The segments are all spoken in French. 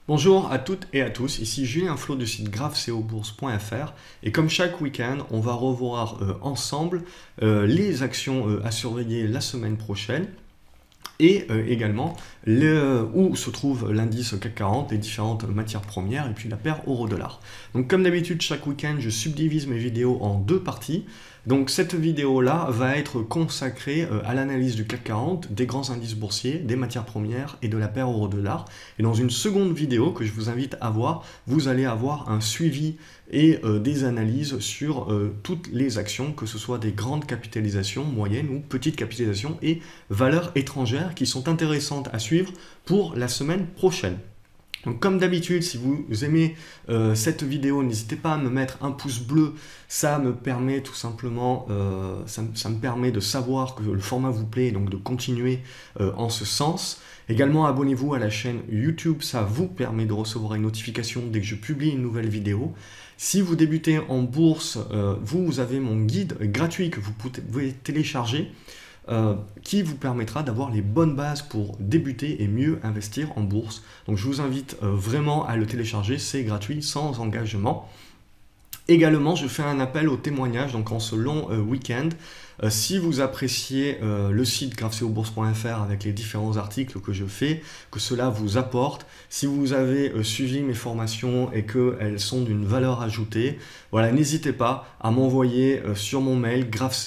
Bonjour à toutes et à tous, ici Julien Flot du site graphceobourse.fr et comme chaque week-end, on va revoir ensemble les actions à surveiller la semaine prochaine et également où se trouve l'indice CAC 40, les différentes matières premières et puis la paire euro-dollar. Donc comme d'habitude, chaque week-end, je subdivise mes vidéos en deux parties. Donc cette vidéo-là va être consacrée à l'analyse du CAC 40, des grands indices boursiers, des matières premières et de la paire euro-dollar. Et dans une seconde vidéo que je vous invite à voir, vous allez avoir un suivi et des analyses sur toutes les actions, que ce soit des grandes capitalisations, moyennes ou petites capitalisations et valeurs étrangères qui sont intéressantes à suivre pour la semaine prochaine. Donc comme d'habitude, si vous aimez cette vidéo, n'hésitez pas à me mettre un pouce bleu, ça me permet tout simplement, ça me permet de savoir que le format vous plaît et donc de continuer en ce sens. Également, abonnez-vous à la chaîne YouTube, ça vous permet de recevoir une notification dès que je publie une nouvelle vidéo. Si vous débutez en bourse, vous avez mon guide gratuit que vous pouvez télécharger, qui vous permettra d'avoir les bonnes bases pour débuter et mieux investir en bourse. Donc je vous invite vraiment à le télécharger, c'est gratuit, sans engagement. Également, je fais un appel au témoignage, donc en ce long week-end. Si vous appréciez le site graphceobourse.fr avec les différents articles que je fais, que cela vous apporte, si vous avez suivi mes formations et qu'elles sont d'une valeur ajoutée, voilà, n'hésitez pas à m'envoyer sur mon mail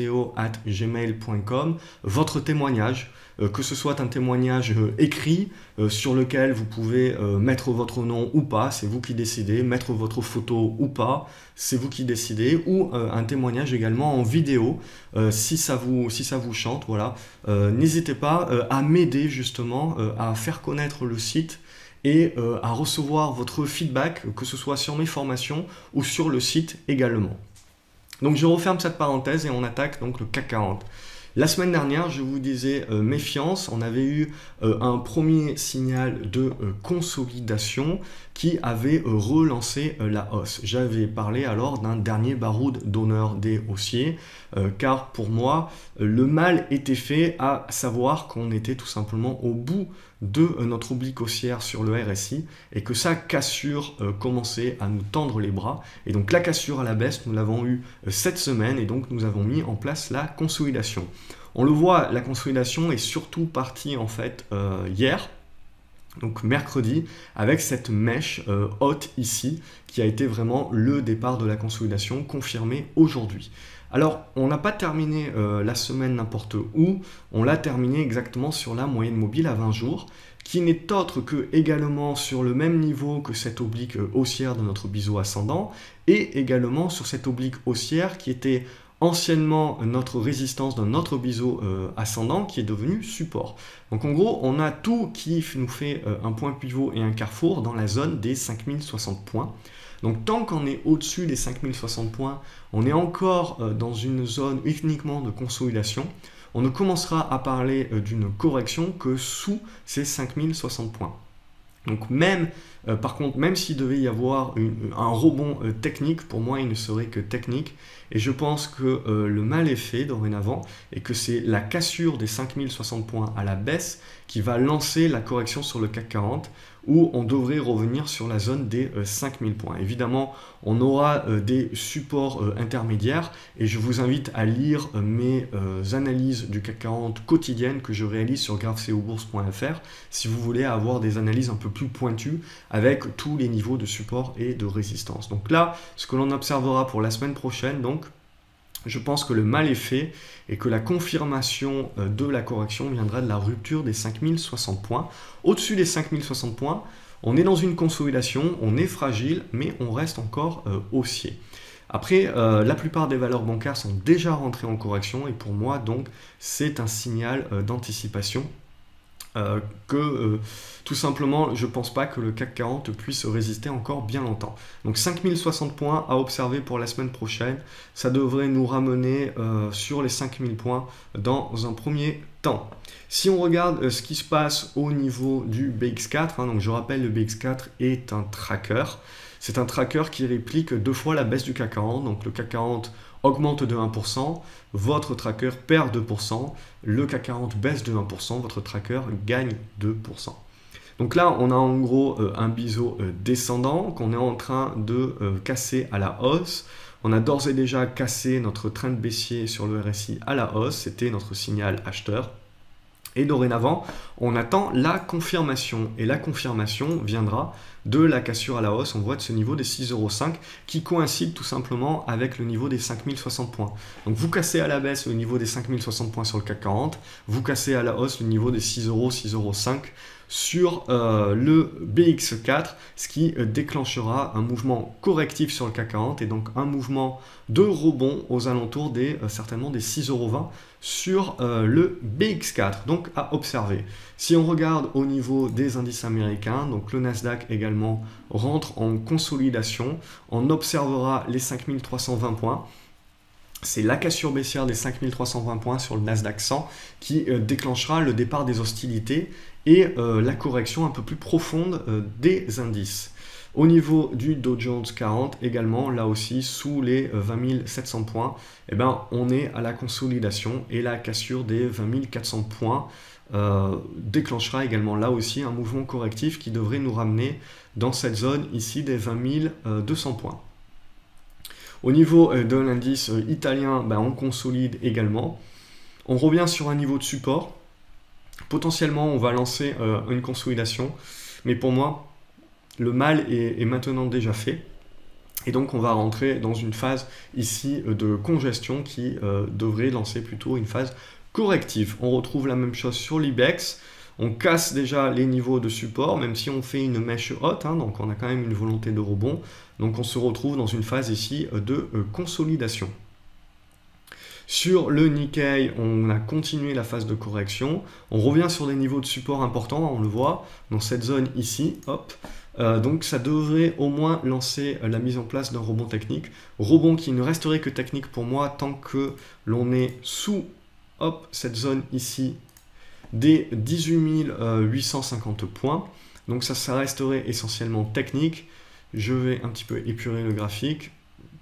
graphceo@gmail.com votre témoignage. Que ce soit un témoignage écrit sur lequel vous pouvez mettre votre nom ou pas, c'est vous qui décidez, mettre votre photo ou pas, c'est vous qui décidez, ou un témoignage également en vidéo, si ça vous chante, voilà. N'hésitez pas à m'aider justement à faire connaître le site et à recevoir votre feedback, que ce soit sur mes formations ou sur le site également. Donc je referme cette parenthèse et on attaque donc le CAC 40. La semaine dernière, je vous disais méfiance, on avait eu un premier signal de consolidation qui avait relancé la hausse. J'avais parlé alors d'un dernier baroud d'honneur des haussiers, car pour moi, le mal était fait, à savoir qu'on était tout simplement au bout de notre oblique haussière sur le RSI et que sa cassure commençait à nous tendre les bras. Et donc la cassure à la baisse, nous l'avons eu cette semaine et donc nous avons mis en place la consolidation. On le voit, la consolidation est surtout partie en fait hier, donc mercredi, avec cette mèche haute ici, qui a été vraiment le départ de la consolidation confirmé aujourd'hui. Alors, on n'a pas terminé la semaine n'importe où, on l'a terminé exactement sur la moyenne mobile à 20 jours, qui n'est autre que également sur le même niveau que cette oblique haussière de notre biseau ascendant, et également sur cette oblique haussière qui était anciennement notre résistance dans notre biseau ascendant qui est devenu support. Donc en gros, on a tout qui nous fait un point pivot et un carrefour dans la zone des 5060 points. Donc tant qu'on est au-dessus des 5060 points, on est encore dans une zone uniquement de consolidation. On ne commencera à parler d'une correction que sous ces 5060 points. Donc même, par contre, même s'il devait y avoir un rebond technique, pour moi il ne serait que technique. Et je pense que le mal est fait dorénavant et que c'est la cassure des 5060 points à la baisse qui va lancer la correction sur le CAC 40 où on devrait revenir sur la zone des 5000 points. Évidemment, on aura des supports intermédiaires et je vous invite à lire mes analyses du CAC 40 quotidiennes que je réalise sur graphceobourse.fr si vous voulez avoir des analyses un peu plus pointues avec tous les niveaux de support et de résistance. Donc là, ce que l'on observera pour la semaine prochaine, donc, je pense que le mal est fait et que la confirmation de la correction viendra de la rupture des 5060 points. Au-dessus des 5060 points, on est dans une consolidation, on est fragile, mais on reste encore haussier. Après, la plupart des valeurs bancaires sont déjà rentrées en correction et pour moi, donc, c'est un signal d'anticipation. Tout simplement, je ne pense pas que le CAC 40 puisse résister encore bien longtemps. Donc 5060 points à observer pour la semaine prochaine. Ça devrait nous ramener sur les 5000 points dans un premier temps. Si on regarde ce qui se passe au niveau du BX4, donc je rappelle, le BX4 est un tracker. C'est un tracker qui réplique deux fois la baisse du CAC 40. Donc le CAC 40 augmente de 1%, votre tracker perd 2%, le CAC 40 baisse de 1%, votre tracker gagne 2%. Donc là, on a en gros un biseau descendant qu'on est en train de casser à la hausse. On a d'ores et déjà cassé notre trend baissier sur le RSI à la hausse, c'était notre signal acheteur. Et dorénavant, on attend la confirmation. Et la confirmation viendra de la cassure à la hausse, on voit de ce niveau des 6,05 € qui coïncide tout simplement avec le niveau des 5060 points. Donc vous cassez à la baisse le niveau des 5060 points sur le CAC 40, vous cassez à la hausse le niveau des 6 €, 6,05 € sur le BX4, ce qui déclenchera un mouvement correctif sur le CAC 40 et donc un mouvement de rebond aux alentours des certainement des 6,20 € sur le BX4, donc à observer. Si on regarde au niveau des indices américains, donc le Nasdaq également rentre en consolidation, on observera les 5320 points. C'est la cassure baissière des 5320 points sur le Nasdaq 100 qui déclenchera le départ des hostilités et la correction un peu plus profonde des indices. Au niveau du Dow Jones 40, également, là aussi, sous les 20 700 points, eh ben, on est à la consolidation et la cassure des 20 400 points déclenchera également là aussi un mouvement correctif qui devrait nous ramener dans cette zone ici des 20 200 points. Au niveau de l'indice italien, ben, on consolide également. On revient sur un niveau de support. Potentiellement, on va lancer une consolidation. Mais pour moi, le mal est maintenant déjà fait. Et donc, on va rentrer dans une phase ici de congestion qui devrait lancer plutôt une phase corrective. On retrouve la même chose sur l'IBEX. On casse déjà les niveaux de support, même si on fait une mèche haute, hein, donc on a quand même une volonté de rebond. Donc on se retrouve dans une phase ici de consolidation. Sur le Nikkei, on a continué la phase de correction. On revient sur des niveaux de support importants, on le voit, dans cette zone ici, hop. Donc ça devrait au moins lancer la mise en place d'un rebond technique. Rebond qui ne resterait que technique pour moi tant que l'on est sous cette zone ici des 18 850 points. Donc ça resterait essentiellement technique. Je vais un petit peu épurer le graphique.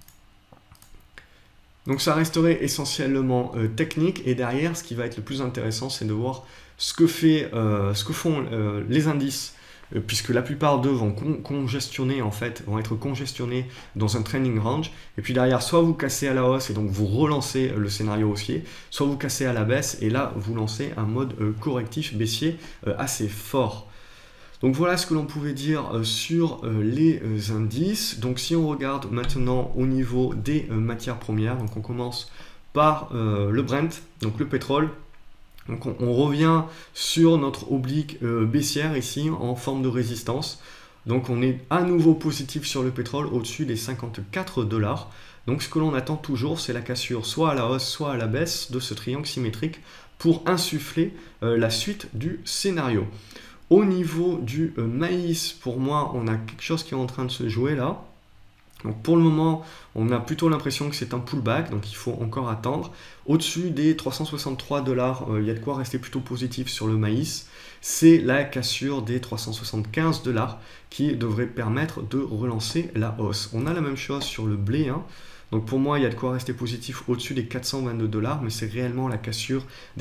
Donc ça resterait essentiellement technique. Et derrière, ce qui va être le plus intéressant, c'est de voir ce que font les indices, puisque la plupart d'eux vont congestionner en fait, vont être congestionnés dans un trending range. Et puis derrière, soit vous cassez à la hausse et donc vous relancez le scénario haussier, soit vous cassez à la baisse et là vous lancez un mode correctif baissier assez fort. Donc voilà ce que l'on pouvait dire sur les indices. Donc si on regarde maintenant au niveau des matières premières, donc on commence par le Brent, donc le pétrole. Donc on revient sur notre oblique baissière ici en forme de résistance. Donc on est à nouveau positif sur le pétrole au-dessus des 54 $. Donc ce que l'on attend toujours, c'est la cassure soit à la hausse, soit à la baisse de ce triangle symétrique pour insuffler la suite du scénario. Au niveau du maïs, pour moi, on a quelque chose qui est en train de se jouer là. Donc pour le moment, on a plutôt l'impression que c'est un pullback, donc il faut encore attendre. Au-dessus des 363 $, il y a de quoi rester plutôt positif sur le maïs. C'est la cassure des 375 $ qui devrait permettre de relancer la hausse. On a la même chose sur le blé, hein. Donc pour moi, il y a de quoi rester positif au-dessus des 422 $, mais c'est réellement la cassure des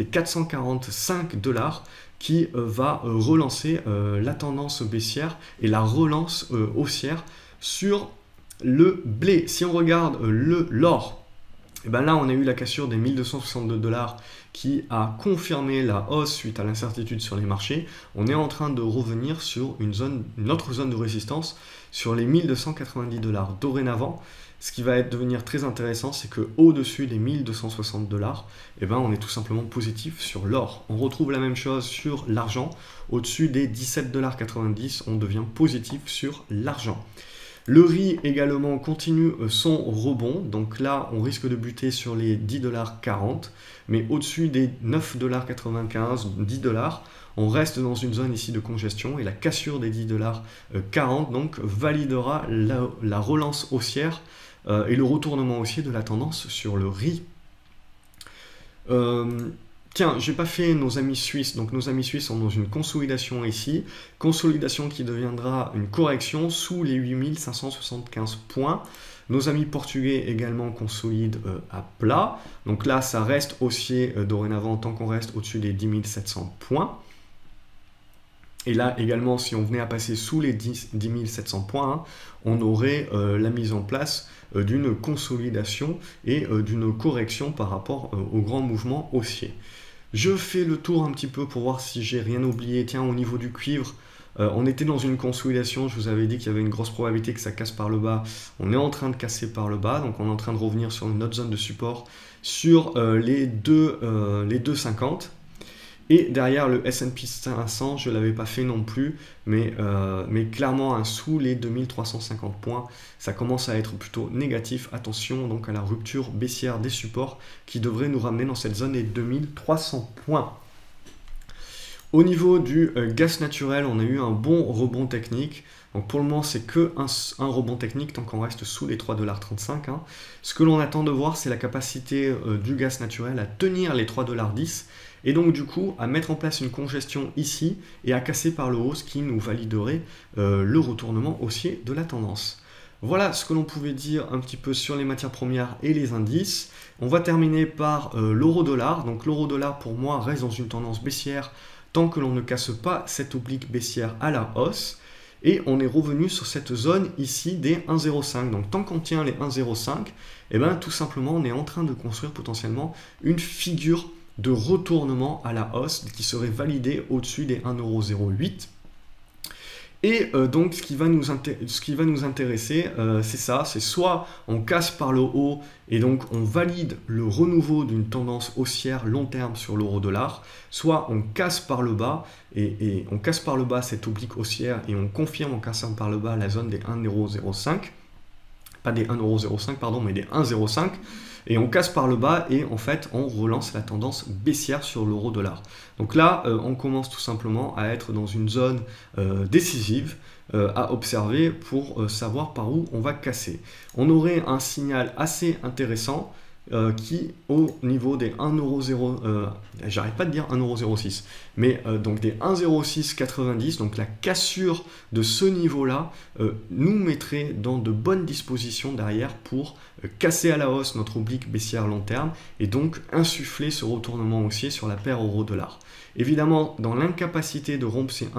445 $ qui va relancer la tendance baissière et la relance haussière sur le blé. Si on regarde l'or, et ben là on a eu la cassure des 1262 $ qui a confirmé la hausse suite à l'incertitude sur les marchés. On est en train de revenir sur une autre zone de résistance sur les 1290 $. Dorénavant, ce qui va devenir très intéressant, c'est que au-dessus des 1260 $, eh ben, on est tout simplement positif sur l'or. On retrouve la même chose sur l'argent. Au-dessus des 17,90 $, on devient positif sur l'argent. Le riz également continue son rebond. Donc là, on risque de buter sur les 10,40 $. Mais au-dessus des 9,95 $, 10 $, on reste dans une zone ici de congestion. Et la cassure des 10,40 $, donc, validera la relance haussière et le retournement haussier de la tendance sur le riz. Tiens, j'ai pas fait nos amis suisses. Donc nos amis suisses sont dans une consolidation ici. Consolidation qui deviendra une correction sous les 8575 points. Nos amis portugais également consolident à plat. Donc là, ça reste haussier dorénavant tant qu'on reste au-dessus des 10 700 points. Et là également, si on venait à passer sous les 10 700 points, hein, on aurait la mise en place d'une consolidation et d'une correction par rapport au grand mouvement haussier. Je fais le tour un petit peu pour voir si j'ai rien oublié. Tiens, au niveau du cuivre, on était dans une consolidation, je vous avais dit qu'il y avait une grosse probabilité que ça casse par le bas. On est en train de casser par le bas, donc on est en train de revenir sur une autre zone de support sur les 2,50. Et derrière le S&P 500, je ne l'avais pas fait non plus, mais clairement sous les 2350 points, ça commence à être plutôt négatif. Attention donc à la rupture baissière des supports qui devrait nous ramener dans cette zone des 2300 points. Au niveau du gaz naturel, on a eu un bon rebond technique. Donc pour le moment, c'est que un rebond technique tant qu'on reste sous les 3,35 $. Hein. Ce que l'on attend de voir, c'est la capacité du gaz naturel à tenir les 3,10 $. Et donc du coup, à mettre en place une congestion ici et à casser par le haut, ce qui nous validerait le retournement haussier de la tendance. Voilà ce que l'on pouvait dire un petit peu sur les matières premières et les indices. On va terminer par l'euro-dollar. Donc l'euro-dollar pour moi reste dans une tendance baissière tant que l'on ne casse pas cette oblique baissière à la hausse. Et on est revenu sur cette zone ici des 1,05. Donc tant qu'on tient les 1,05, et bien tout simplement on est en train de construire potentiellement une figure de retournement à la hausse qui serait validée au-dessus des 1,08 €. Et donc ce qui va nous intéresser, c'est ça, c'est soit on casse par le haut et donc on valide le renouveau d'une tendance haussière long terme sur l'euro-dollar, soit on casse par le bas et on casse par le bas cette oblique haussière et on confirme en cassant par le bas la zone des 1,05 €, pas des 1,05 €, pardon, mais des 1,05 €. Et on casse par le bas et en fait on relance la tendance baissière sur l'euro-dollar. Donc là on commence tout simplement à être dans une zone décisive à observer pour savoir par où on va casser. On aurait un signal assez intéressant qui au niveau des 1,0, j'arrête pas de dire 1,06 €, mais donc des 1,0690, donc la cassure de ce niveau-là nous mettrait dans de bonnes dispositions derrière pour casser à la hausse notre oblique baissière long terme et donc insuffler ce retournement haussier sur la paire euro-dollar. Évidemment, dans l'incapacité de rompre ces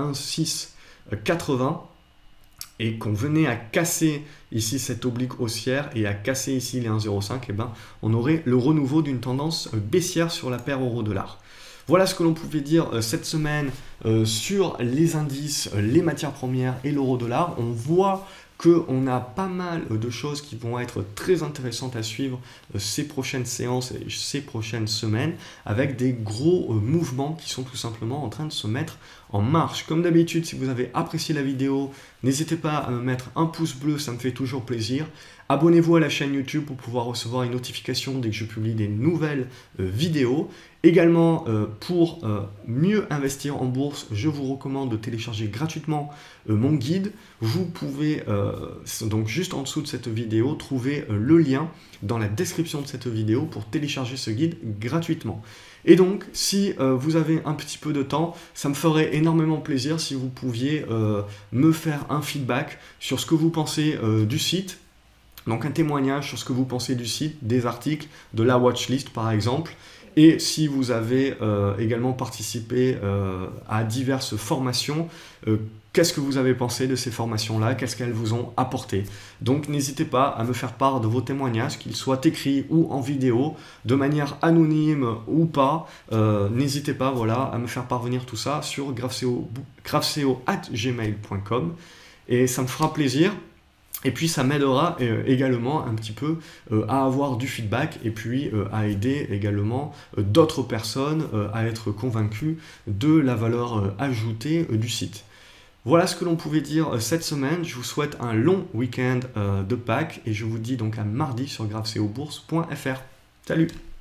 1,680, et qu'on venait à casser ici cette oblique haussière et à casser ici les 1,05, et ben, on aurait le renouveau d'une tendance baissière sur la paire euro-dollar. Voilà ce que l'on pouvait dire cette semaine sur les indices, les matières premières et l'euro-dollar. On voit qu'on a pas mal de choses qui vont être très intéressantes à suivre ces prochaines séances et ces prochaines semaines avec des gros mouvements qui sont tout simplement en train de se mettre en marche. Comme d'habitude, si vous avez apprécié la vidéo, n'hésitez pas à me mettre un pouce bleu, ça me fait toujours plaisir. Abonnez-vous à la chaîne YouTube pour pouvoir recevoir une notification dès que je publie des nouvelles vidéos. Également, pour mieux investir en bourse, je vous recommande de télécharger gratuitement mon guide. Vous pouvez, donc juste en dessous de cette vidéo, trouver le lien dans la description de cette vidéo pour télécharger ce guide gratuitement. Et donc, si vous avez un petit peu de temps, ça me ferait énormément plaisir si vous pouviez me faire un feedback sur ce que vous pensez du site. Donc un témoignage sur ce que vous pensez du site, des articles, de la watchlist par exemple. Et si vous avez également participé à diverses formations, qu'est-ce que vous avez pensé de ces formations-là? Qu'est-ce qu'elles vous ont apporté? Donc n'hésitez pas à me faire part de vos témoignages, qu'ils soient écrits ou en vidéo, de manière anonyme ou pas. N'hésitez pas voilà, à me faire parvenir tout ça sur graveseo@gmail.com et ça me fera plaisir. Et puis ça m'aidera également un petit peu à avoir du feedback et puis à aider également d'autres personnes à être convaincues de la valeur ajoutée du site. Voilà ce que l'on pouvait dire cette semaine. Je vous souhaite un long week-end de Pâques et je vous dis donc à mardi sur graveseobourse.fr. Salut!